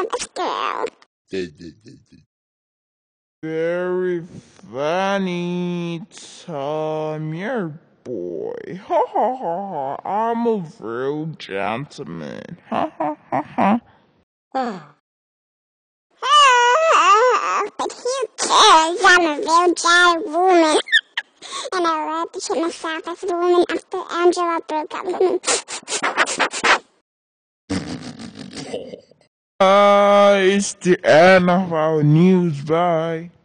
handsome girl. Very funny, Tom. You're a boy. Ha ha ha ha. I'm a real gentleman. Ha ha ha ha. But who cares? I'm a real giant woman. And I love to shit myself as a woman after Angela broke up with me. It's the end of our news. Bye.